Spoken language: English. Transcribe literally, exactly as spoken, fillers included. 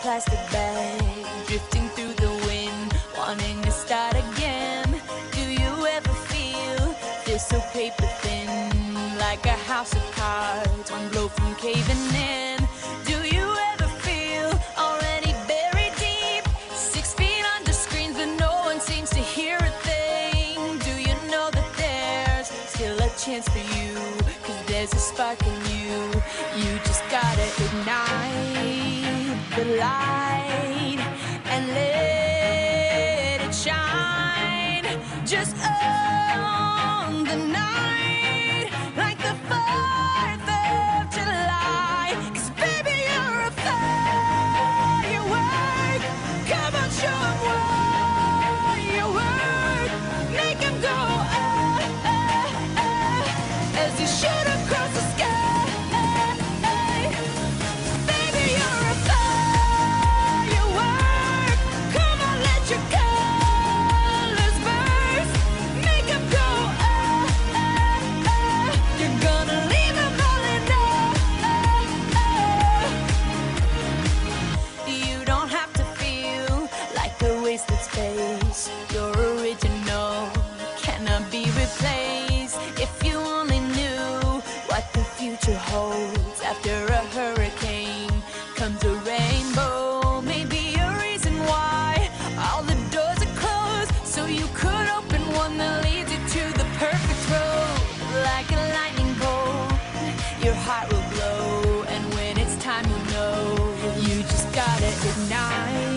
plastic bag, drifting through the wind, wanting to start again. Do you ever feel, feel so paper thin, like a house of cards, one blow from caving in? Do you ever feel already buried deep, six feet under screens but no one seems to hear a thing? Do you know that there's still a chance for you, cause there's a spark in you? You just gotta ignite the light and let it shine. Just own the night like the fourth of July. Cause baby, you're a firework. Come on, show 'em what you work. Make 'em go ah, ah, ah, as you shoot across the sky. Space, your original cannot be replaced. If you only knew what the future holds, after a hurricane comes a rainbow. Maybe a reason why all the doors are closed, so you could open one that leads you to the perfect road. Like a lightning bolt, your heart will glow, and when it's time you'll know. You just gotta ignite